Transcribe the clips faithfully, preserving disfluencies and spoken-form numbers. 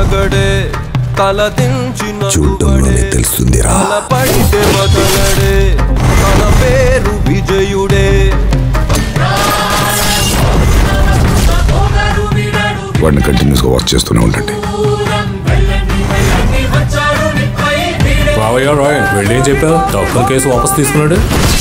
మొనగడే తలదించిన చూడడంలోనే తెలుస్తుందిరా పడితే వదలడే తన పేరు విజయుడే వాడిని కంటిన్యూస్ గా వాచ్ చేస్తూనే ఉండండి. వెళ్ళేం చెప్పావు? డాక్టర్ కేసు వాపస్ తీసుకున్నాడు.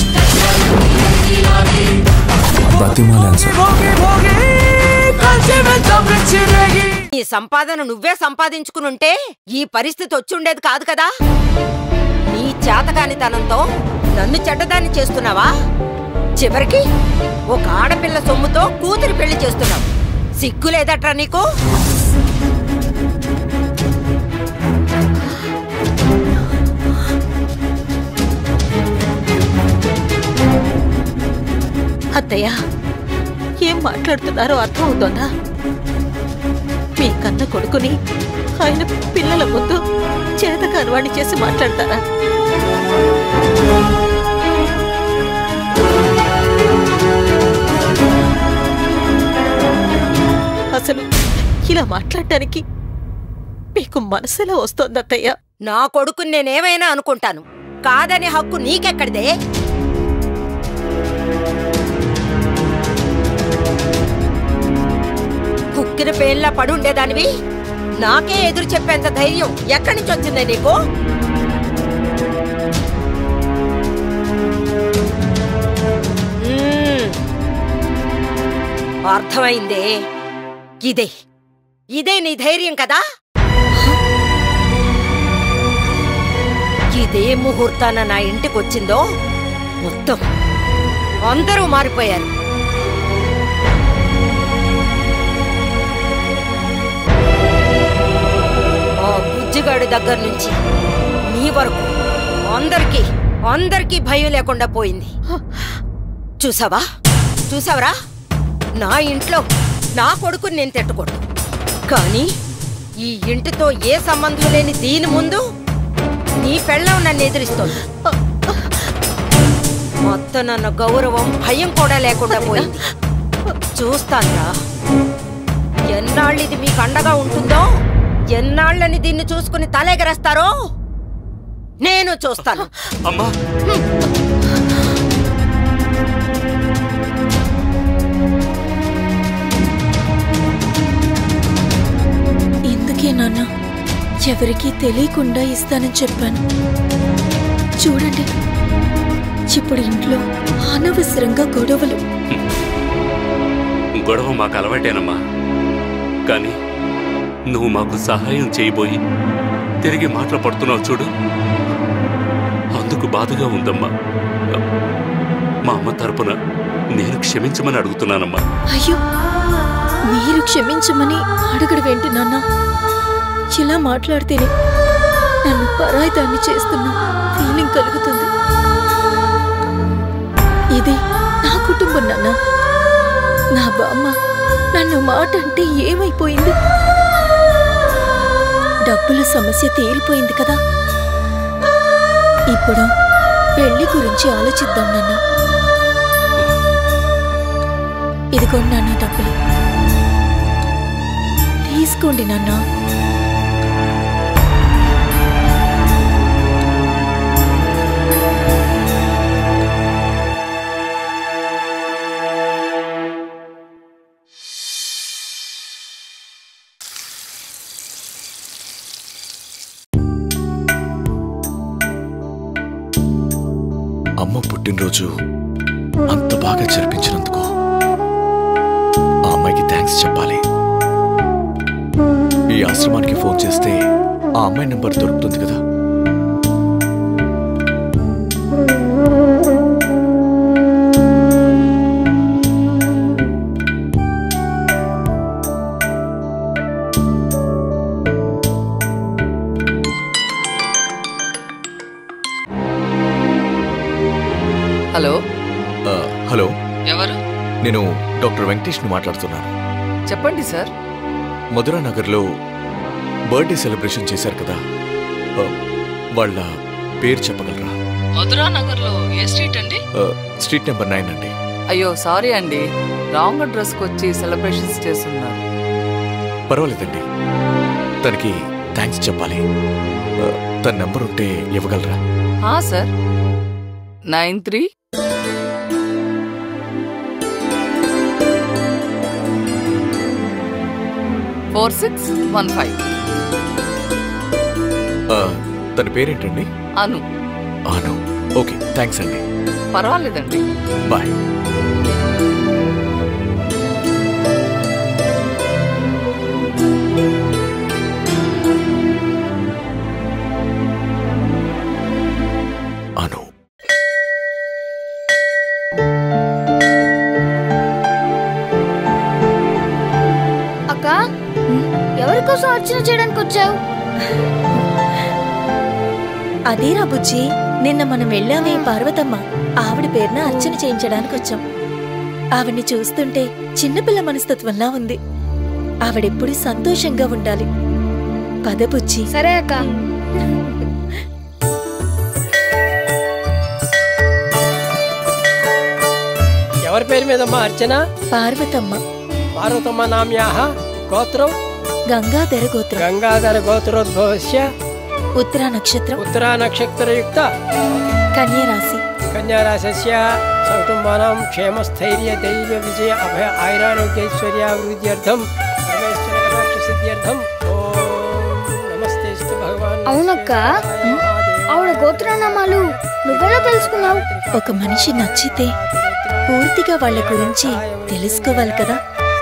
ఈ సంపాదన నువ్వే సంపాదించుకునుంటే ఈ పరిస్థితి వచ్చుండేది కాదు కదా. నీ చేతకానితనంతో నన్ను చెడ్డదాన్ని చేస్తున్నావా? చివరికి ఒక ఆడపిల్ల సొమ్ముతో కూతురి పెళ్లి చేస్తున్నావు. సిగ్గులేదట్రా నీకు? అత్తయ్య, ఏం మాట్లాడుతున్నారో అర్థం అవుతోందా? మీ కన్న కొడుకుని ఆయన పిల్లల ముందు చేతకానివాణ్ణి చేసి మాట్లాడతారా? అసలు ఇలా మాట్లాడటానికి మీకు మనసులో వస్తోంది అత్తయ్య? నా కొడుకుని నేనేమైనా అనుకుంటాను, కాదనే హక్కు నీకెక్కడిదే? కుక్కిన పేర్లా పడుండేదానివి నాకే ఎదురు చెప్పేంత ధైర్యం ఎక్కడి నుంచి వచ్చిందే నీకు? అర్థమైందే. ఇదే ఇదే నీ ధైర్యం కదా? ఇదే ముహూర్తాన నా ఇంటికొచ్చిందో మొత్తం అందరూ మారిపోయారు. ఆ బుజ్జిగాడి దగ్గర నుంచి నీ వరకు అందరికీ అందరికీ భయం లేకుండా పోయింది. చూసావా చూసావరా? నా ఇంట్లో నా కొడుకుని నేను తిట్టకూడదు, కానీ ఈ ఇంటితో ఏ సంబంధం లేని దీని ముందు నీ పెళ్ళం నన్ను ఎదిరిస్తోంది. మొత్తం నన్న గౌరవం భయం కూడా లేకుండా పోయింది. చూస్తాన్రా ఎన్నాళ్ళు ఇది మీకు అండగా ఉంటుందో, ఎన్నాళ్ళని దీన్ని చూసుకుని తలెగరేస్తారో నేను చూస్తాను. అమ్మా ఎందుకే నాన్న ఎవరికీ తెలియకుండా ఇస్తానని చెప్పాను. చూడండి, ఇప్పుడు ఇంట్లో అనవసరంగా గొడవలు. గొడవ మాకు అలవాటేనమ్మా, కానీ నువ్వు మాకు సహాయం చేయబోయి తిరిగి మాటలు పడుతున్నావు చూడు, అందుకు బాధగా ఉందమ్మా. మా అమ్మ తరపున నేను క్షమించమని అడుగుతున్నానమ్మా. అయ్యో, మీరు క్షమించమని అడగడం ఏంటి నాన్న? ఇలా మాట్లాడితేనే నన్ను పరాయిదాన్ని చేస్తున్నా ఫీలింగ్ కలుగుతుంది. ఇది నా కుటుంబం నాన్న. నా బామ్మ నన్ను మాట అంటే ఏమైపోయింది? డబ్బుల సమస్య తీరిపోయింది కదా. ఇప్పుడు పెళ్లి గురించి ఆలోచిద్దాం నాన్న. ఇదిగోండి నాన్న డబ్బులు, తీసుకోండి నాన్న. అమ్మ పుట్టినరోజు అంత బాగా జరిపించినందుకు ఆ అమ్మాయికి థ్యాంక్స్ చెప్పాలి. ఈ ఆశ్రమానికి ఫోన్ చేస్తే ఆ అమ్మాయి నెంబర్ దొరుకుతుంది కదా. హలో హలో, ఎవరు? నేను డాక్టర్ వెంకటేష్ని మాట్లాడుతున్నాను. చెప్పండి సార్. మధురా నగర్లో బర్త్డే సెలబ్రేషన్ చేశారు కదా, వాళ్ళ పేరు చెప్పగలరా? మధురా నగర్లో ఏ స్ట్రీట్ అండి? స్ట్రీట్ నెంబర్ నైన్ అండి. అయ్యో సారీ అండి, రాంగ్ అడ్రస్కి వచ్చి సెలబ్రేషన్స్ చేస్తున్నారు. పర్వాలేదండి. తనకి థ్యాంక్స్ చెప్పాలి. తన నెంబర్ ఉంటే ఇవ్వగలరా? Sir nine three four six one five. తన పేరేంటండి? అను. అను. ఓకే, థ్యాంక్స్ అండి. పర్వాలేదండి. బాయ్. అను. అక్క, ఎవరి కోసం అర్చన చేయడానికి వచ్చావు? అదేరా బుజ్జి, నిన్న మనం వెళ్ళామే పార్వతమ్మ, ఆవిడ పేరున అర్చన చేయించడానికి వచ్చాం. ఆవిడ్ని చూస్తుంటే చిన్నపిల్ల మనస్తత్వంలా ఉంది. ఆవిడెప్పుడు సంతోషంగా ఉండాలి. పద బుజ్జి. సరే అక్క. ఎవరి పేరు మీదమ్మా అర్చన? పార్వతమ్మ. పార్వతమ్మ నామ్యాః గోత్రం? గంగాధర గోత్రం. గంగాధర గోత్రోద్భవస్య ఉత్తరా నక్షత్రం. ఉత్తరా నక్షత్రయుక్త కన్యా రాశి. కన్యా రాశస్య సకుటుంబానాం క్షేమస్థైర్య ధైర్య విజయ అభయ ఆయురారోగ్యైశ్వర్యాభివృద్ధ్యర్థం పరమేశ్వర కటాక్ష సిద్ధ్యర్థం ఓం నమస్తేస్తు భగవాన్. అవునక్క, ఆవిడ గోత్రనామాలు నువ్వెలా తెలుసుకున్నావు? ఒక మనిషి నచ్చితే పూర్తిగా వాళ్ళ గురించి తెలుసుకోవాలి కదా.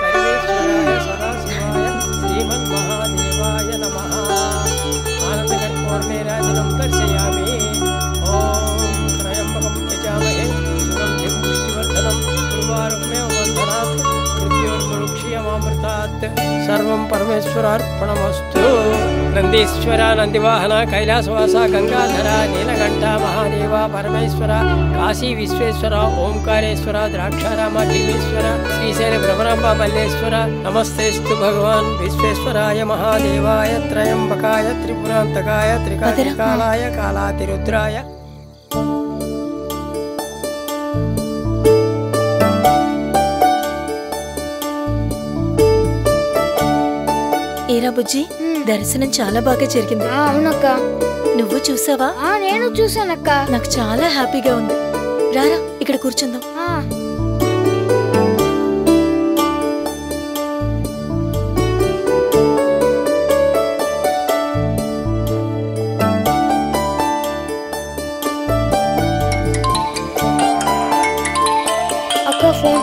సర్వం పరమేశ్వరార్పణమస్తు. నందీశ్వర, నందివాహన, కైలాసవాస, గంగాధర, నీలకంఠ, మహాదేవ, పరమేశ్వర, కాశీ విశ్వేశ్వర, ఓంకారేశ్వర, ద్రాక్షారామ, ఢిమేశ్వర, శ్రీశైల భ్రమరాంబ మల్లేశ్వర. నమస్తేస్తు భగవాన్ విశ్వేశ్వరాయ మహాదేవాయ త్రయంబకాయ త్రిపురాంతకాయ త్రికాలాయ కాలాతిరుద్రాయ. ఏరా బుజ్జి, దర్శనం చాలా బాగా జరిగింది. అవునక్క. నువ్వు చూసావా? నేను చూసానక్క. నాకు చాలా హ్యాపీగా ఉంది. రారా, ఇక్కడ కూర్చుందాం. అక్క ఫోన్.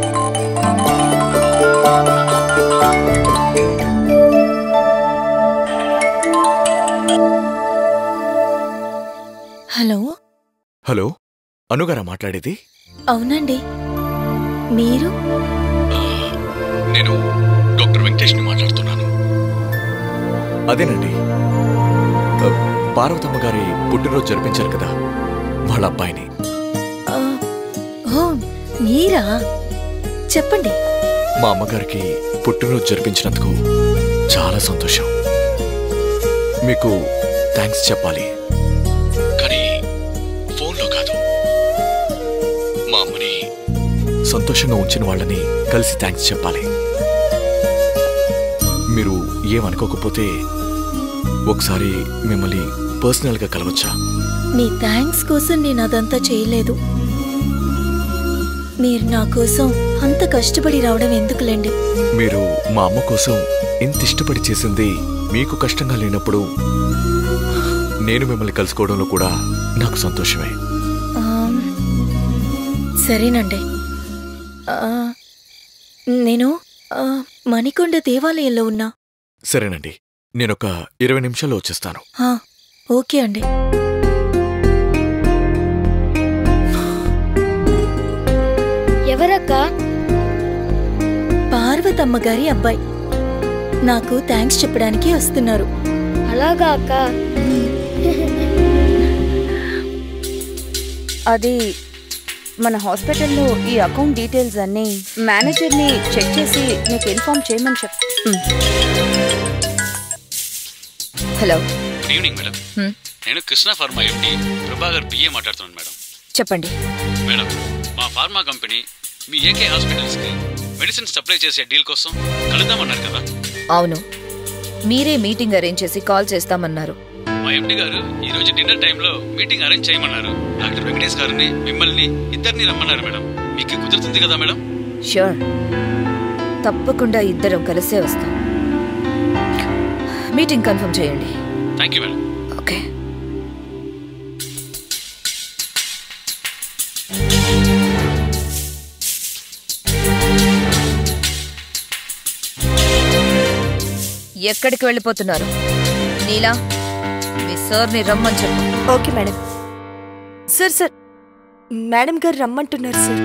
హలో. హలో, అనుగారా మాట్లాడేది? అవునండి. మీరు? నేను డాక్టర్ వెంకటేష్ని మాట్లాడుతున్నాను. అదేనండి, పార్వతమ్మ గారి పుట్టినరోజు జరిపించారు కదా, వాళ్ళ అబ్బాయిని. ఓ, మీరా? చెప్పండి. మా అమ్మగారికి పుట్టినరోజు జరిపించినందుకు చాలా సంతోషం. మీకు థ్యాంక్స్ చెప్పాలి, కానీ ఫోన్లో కాదు. మా అమ్మని సంతోషంగా ఉంచిన వాళ్ళని కలిసి థ్యాంక్స్ చెప్పాలి. మీరు ఏమనుకోకపోతే ఒకసారి మిమ్మల్ని పర్సనల్గా కలవచ్చా? మీ థ్యాంక్స్ కోసం నేను అదంతా చేయలేదు. మీరు నా కోసం అంత కష్టపడి రావడం ఎందుకులేండి. మీరు మా అమ్మ కోసం ఇంత ఇష్టపడి చేసింది మీకు కష్టంగా లేనప్పుడు నేను మిమ్మల్ని కలుసుకోవడంలో కూడా నాకు సంతోషమే. సరేనండి. నేను మణికొండ దేవాలయంలో ఉన్నా. సరేనండి, నేనొక ఇరవై నిమిషాల్లో వచ్చేస్తాను. ఓకే అండి. ఎవరక్క? పార్వతమ్మ గారి అబ్బాయి. నాకు థ్యాంక్స్ చెప్పడానికి వస్తున్నారు. అలాగా అక్క? అది మన హాస్పిటల్లో ఈ అకౌంట్ డీటెయిల్స్ అన్నీ మేనేజర్ని చెక్ చేసి నీకు ఇన్ఫార్మ్ చేయమని చెప్. Hello, good evening madam. నేను Krishna pharma MD Prabhakar PA మాట్లాడుతున్నాను మేడం. చెప్పండి మేడం, మా ఫార్మా కంపెనీ మీ ఏకే హాస్పిటల్స్కి మెడిసిన్ సప్లై చేసే డీల్ కోసం కలుద్దామన్నారు కదా? అవును. మీరే మీటింగ్ అరేంజ్ చేసి కాల్ చేస్తామన్నారు. మా ఎండి గారు ఈ రోజు డిన్నర్ టైంలో మీటింగ్ అరేంజ్ చేయమన్నారు. డాక్టర్ వెంకటేష్ గారిని మిమ్మల్ని ఇద్దరిని రమ్మన్నారు మేడం. మీకు కుదురుతుంది కదా మేడం? ష్యూర్, తప్పకుండా ఇద్దరం కలిసే వస్తాం. మీటింగ్ కన్ఫర్మ్ చేయండి. Thank you madam. ఓకే. ఎక్కడికి వెళ్ళిపోతున్నారు? నీలా, మీ సార్ని రమ్మని చెప్పు. Okay madam. Sir sir madam గారు రమ్మంటున్నారు సార్.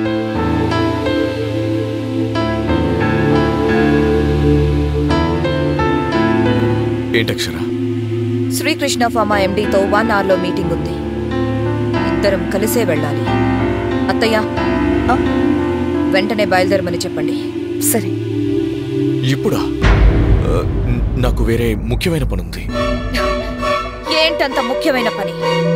ఏంటక్షరా? శ్రీకృష్ణ ఫార్మా ఎండీతో వన్ అవర్లో మీటింగ్ ఉంది. ఇద్దరం కలిసే వెళ్ళాలి. అత్తయ్య, వెంటనే బయలుదేరమని చెప్పండి. సరే. ఇప్పుడా? నాకు వేరే ముఖ్యమైన పని ఉంది. ఏంటంత ముఖ్యమైన పని?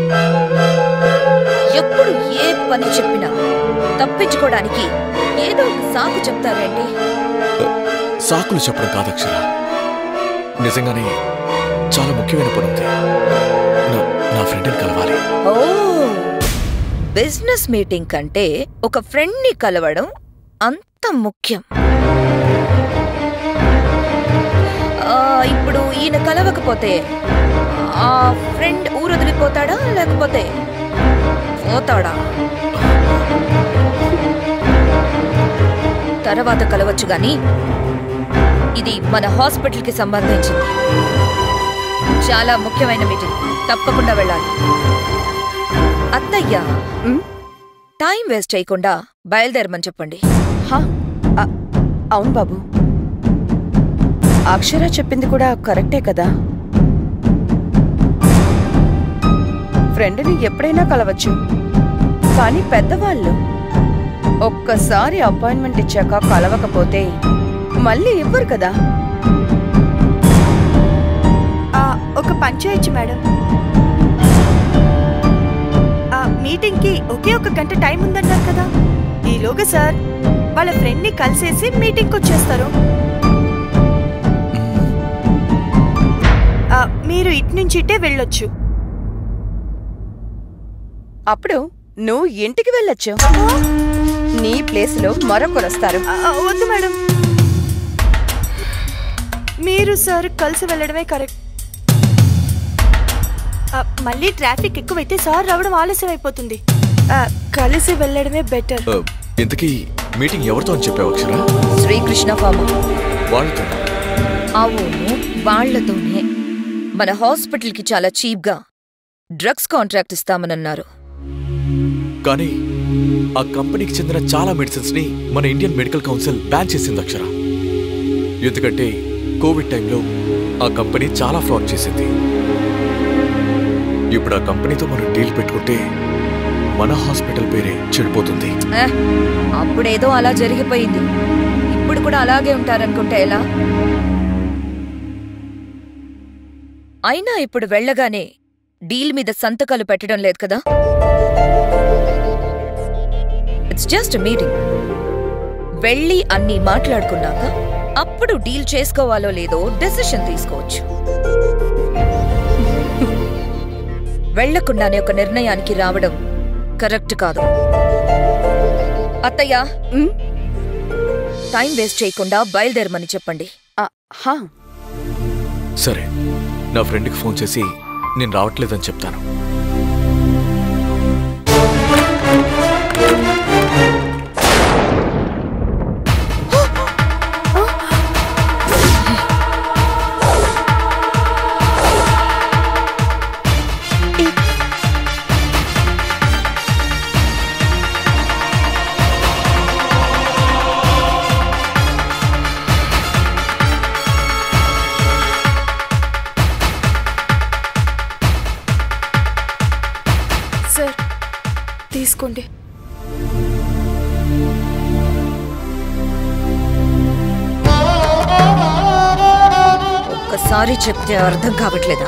ఎప్పుడు ఏ పని చెప్పినా తప్పించుకోవడానికి ఏదో ఒక సాకు చెప్తారేంటి? సాకులు చెప్పడం కాదక్షరా, నిజంగానే చాలా ముఖ్యమైన పని ఉంది. నా ఫ్రెండ్ని కలవాలి. ఓ, బిజినెస్ మీటింగ్ కంటే ఒక ఫ్రెండ్ని కలవడం అంత ముఖ్యం. ఇప్పుడు ఈయన కలవకపోతే ఆ ఫ్రెండ్ ఊరొదిలిపోతాడా లేకపోతే పోతాడా? తర్వాత కలవచ్చు గాని ఇది మన హాస్పిటల్కి సంబంధించింది. చాలా ముఖ్యమైన మీటింగ్, తప్పకుండా వెళ్ళాలి. అత్తయ్య, టైం వేస్ట్ చేయకుండా బయలుదేరమని చెప్పండి. అవును బాబు, అక్షర చెప్పింది కూడా కరెక్టే కదా. ఫ్రెండ్ని ఎప్పుడైనా కలవచ్చు, కానీ పెద్దవాళ్ళు ఒక్కసారి అపాయింట్మెంట్ ఇచ్చాక కలవకపోతే మళ్ళీ ఇవ్వరు కదా. ఒక పని చేయొచ్చు మేడం. ఆ మీటింగ్కి ఒకే ఒక గంట టైం ఉందన్నారు కదా. ఈలోగా సార్ వాళ్ళ ఫ్రెండ్ని కలిసేసి మీటింగ్కి వచ్చేస్తారు. మీరు ఇటు నుంచి ఇటే వెళ్ళొచ్చు. అప్పుడు నువ్వు ఇంటికి వెళ్ళొచ్చు. నీ ప్లేస్ లో మరొకరు వస్తారు. వద్దు మేడం, మీరు సార్ కలిసి వెళ్ళడమే కరెక్ట్. మళ్ళీ ట్రాఫిక్ ఎక్కువైతే సార్ రావడం ఆలస్యం అయిపోతుంది. కలిసి వెళ్ళడమే బెటర్. ఇంతకీ మీటింగ్ ఎవరితో అని చెప్పావు అక్షరా? శ్రీకృష్ణ ఫార్మా వాళ్ళతో? అవును, వాళ్లతోనే. మన హాస్పిటల్కి చాలా చీప్గా డ్రగ్స్ కాంట్రాక్ట్ ఇస్తామనన్నారు. కానీ ఆ కంపెనీకి చెందిన చాలా మెడిసిన్స్ ని మన ఇండియన్ మెడికల్ కౌన్సిల్ బ్యాన్ చేసింది అక్షరా. ఎందుకంటే కోవిడ్ టైంలో ఆ కంపెనీ చాలా ఫ్రాడ్ చేసింది. ఇప్పుడు ఆ కంపెనీతో మనం డీల్ పెట్టుకుంటే మన హాస్పిటల్ పేరే చెడిపోతుంది. అప్పుడేదో అలా జరిగిపోయింది, ఇప్పుడు కూడా అలాగే ఉంటారనుకుంటే ఎలా? అయినా ఇప్పుడు వెళ్ళగానే డీల్ మీద సంతకాలు పెట్టడం లేదు కదా. It's just meeting. వెళ్ళి అన్ని మాట్లాడుకున్నాక అప్పుడు డీల్ చేసుకోవాలో లేదో డెసిషన్ తీసుకోవచ్చు. వెళ్లకుండానే ఒక నిర్ణయానికి రావడం కరెక్ట్ కాదు. అత్తయ్య, టైం వేస్ట్ చేయకుండా బయలుదేరమని చెప్పండి. సరే, నా ఫ్రెండ్కి ఫోన్ చేసి నేను రావట్లేదని చెప్తాను. తీసుకోండి. ఒక్కసారి చెప్తే అర్థం కావట్లేదా?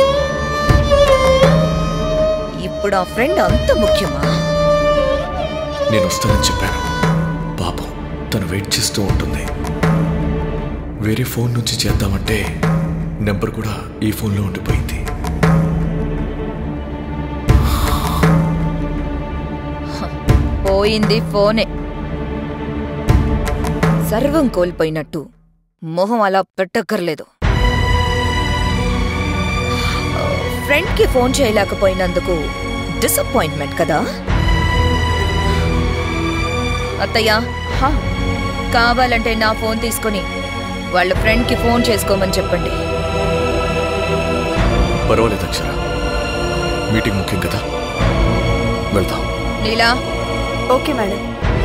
ఇప్పుడు ఆ ఫ్రెండ్ అంత ముఖ్యమా? నేను వస్తానని చెప్పాను. పాపం తను వెయిట్ చేస్తూ ఉంటుంది. వేరే ఫోన్ నుంచి చేద్దామంటే నెంబర్ కూడా ఈ ఫోన్లో ఉండిపోయింది. పోయింది ఫోనే. సర్వం కోల్పోయినట్టు మొహం అలా పెట్టక్కర్లేదు. ఫ్రెండ్కి ఫోన్ చేయలేకపోయినందుకు డిసప్పాయింట్మెంట్ కదా అత్తయ్య? కావాలంటే నా ఫోన్ తీసుకుని వాళ్ళ ఫ్రెండ్కి ఫోన్ చేసుకోమని చెప్పండి. పర్వాలేదు అక్షర, మీటింగ్ ముఖ్యం కదా, వెళ్దాం. నీలా? Okay madam.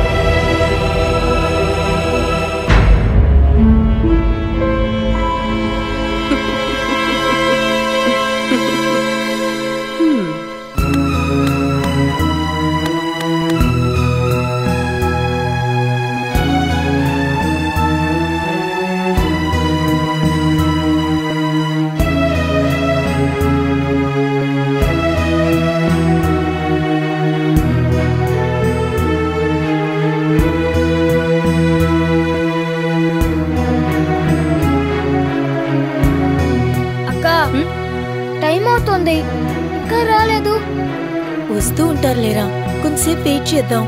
ఇంకా రాలేదు. వస్తూ ఉంటారు లేరా, కొంతసేపు వెయిట్ చేద్దాం.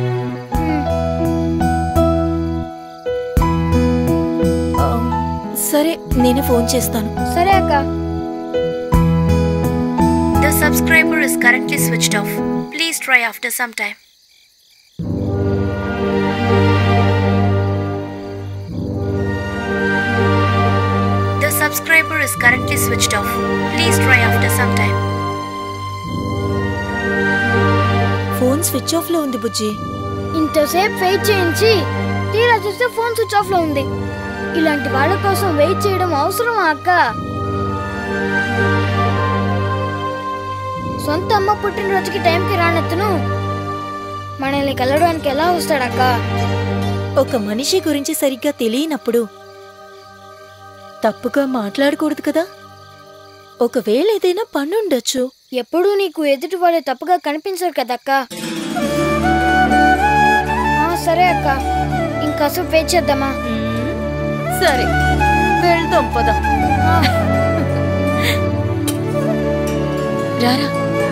సరే నేనే ఫోన్ చేస్తాను. సరే అక్క. The subscriber is currently switched off. Please try after some time. The subscriber is currently switched off. Please try after some time. Phone switch off లో ఉంది బుజ్జి. ఇంతసేపు వెయిట్ చేయించి తీరా చూస్తే ఫోన్ స్విచ్ ఆఫ్ లో ఉంది. ఇలాంటి వాళ్ళ కోసం వెయిట్ చేయడం అవసరమా అక్క? సొంత అమ్మ పుట్టినరోజుకి టైంకి రానెత్తును మనల్ని కలవడానికి ఎలా వస్తాడక్క? ఒక మనిషి గురించి సరిగ్గా తెలియనప్పుడు తప్పుగా మాట్లాడకూడదు కదా. ఒకవేళ ఏదైనా పనుండొచ్చు. ఎప్పుడూ నీకు ఎదుటి వాళ్ళే తప్పుగా కనిపించరు కదక్క. సరే అక్క, ఇంకాసేపు వెయిట్ చేద్దామా? సరే వెళ్దాం పద. రారా.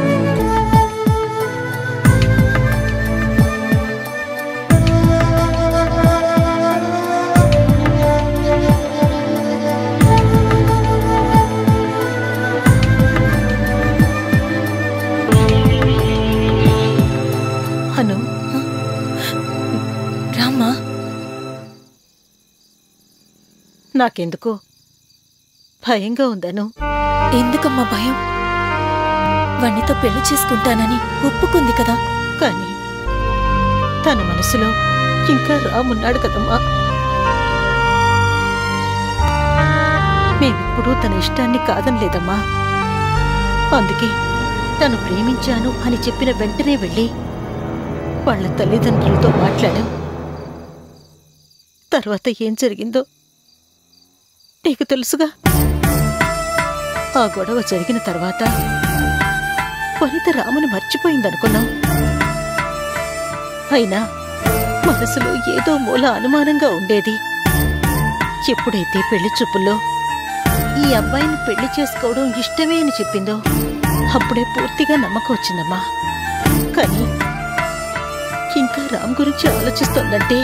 అను రామ్మా. నాకెందుకో భయంగా ఉందను. ఎందుకమ్మా భయం? వన్నితో పెళ్లి చేసుకుంటానని ఒప్పుకుంది కదా. కానీ తన మనసులో ఇంకా రామున్నాడు కదమ్మా. మేమిప్పుడు తన ఇష్టాన్ని కాదనలేదమ్మా. అందుకే తను ప్రేమించాను అని చెప్పిన వెంటనే వెళ్ళి వాళ్ళ తల్లిదండ్రులతో మాట్లాడాం. తర్వాత ఏం జరిగిందో నీకు తెలుసుగా. ఆ గొడవ జరిగిన తర్వాత వనిత రాముని మర్చిపోయిందనుకున్నాం. అయినా మనసులో ఏదో మూల అనుమానంగా ఉండేది. ఎప్పుడైతే పెళ్లి చూపుల్లో ఈ అబ్బాయిని పెళ్లి చేసుకోవడం ఇష్టమే అని చెప్పిందో అప్పుడే పూర్తిగా నమ్మకం వచ్చిందమ్మా. కానీ ఇంకా రామ్ గురించి ఆలోచిస్తోందంటే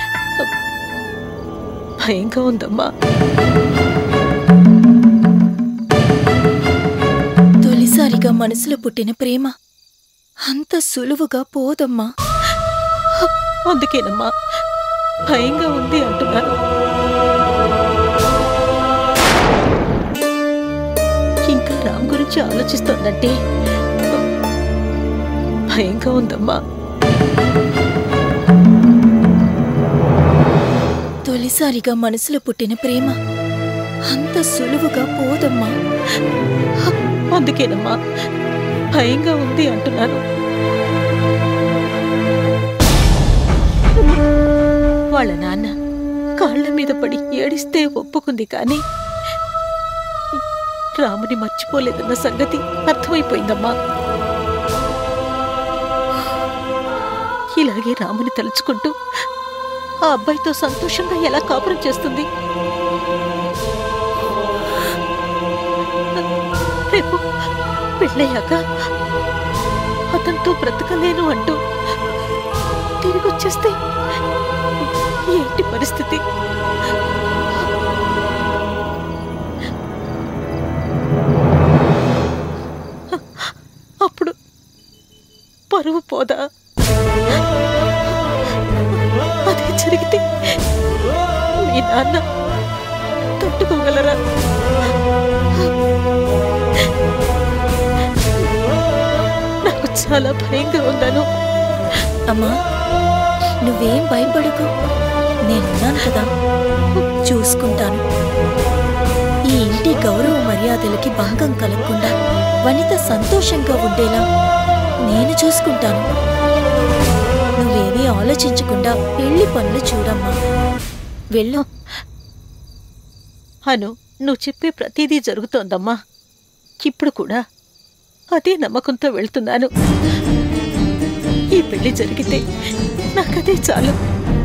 భయంగా ఉందమ్మా. తొలిసారిగా మనసులో పుట్టిన ప్రేమ అంత సులువుగా పోదమ్మా. అందుకేనమ్మా భయంగా ఉంది అంటున్నాను. ఇంకా రామ్ గురించి ఆలోచిస్తోందంటే భయంగా ఉందమ్మా. తొలిసారిగా మనసులో పుట్టిన ప్రేమ అంత సులువుగా పోదమ్మా. అందుకేనమ్మా భయంగా ఉంది అంటున్నాను. వాళ్ళ నాన్న కాళ్ల మీద పడి ఏడిస్తే ఒప్పుకుంది, కానీ రాముని మర్చిపోలేదన్న సంగతి అర్థమైపోయిందమ్మా. ఇలాగే రాముని తలుచుకుంటూ ఆ అబ్బాయితో సంతోషంగా ఎలా కాపురం చేస్తుంది? పెళ్ళయ్యాక అతనితో బ్రతకలేను అంటూ తిరిగి వచ్చేస్తే ఏంటి పరిస్థితి? అప్పుడు పరువు పోదా? అదే జరిగితే మీ నాన్న తట్టుకోగలరా? నాకు చాలా భయంగా ఉందను. అమ్మా, నువ్వేం భయపడకు, నేనున్నాను కదా, చూసుకుంటాను. ఈ ఇంటి గౌరవ మర్యాదలకి భంగం కలగకుండా వనిత సంతోషంగా ఉండేలా నేను చూసుకుంటాను. నువ్వేమీ ఆలోచించకుండా పెళ్లి పనులు చూడమ్మా. వెళ్ళు. అను, నువ్వు చెప్పే ప్రతిదీ జరుగుతోందమ్మా. ఇప్పుడు కూడా అదే నమ్మకంతో వెళ్తున్నాను. ఈ పెళ్లి జరిగితే నాకదే చాలు.